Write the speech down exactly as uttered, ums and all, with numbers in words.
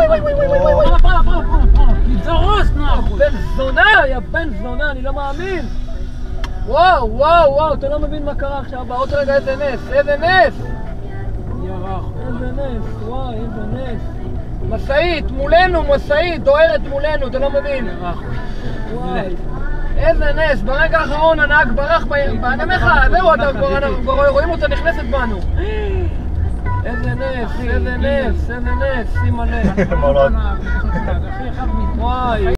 וואי וואי וואי וואי וואי. פעם, פעם, פעם, פעם. תזרוס נח. בן זונה, יא בן זונה, אני לא מאמין. וואו, וואו, וואו, אתה לא מבין מה קרה עכשיו. בעוד רגע איזה נס, איזה נס. ירח. איזה נס, וואי, איזה נס. משאית, מולנו, משאית, דוהרת מולנו, אתה לא מבין. ירח. וואי. איזה נס, ברגע האחרון הנהג ברח בענמך, זהו, אתה כבר רואים אותה נכנסת בנו. איזה נס, איזה נס, איזה נס, שימה לב. אחי אחד מאיתנו. וואי.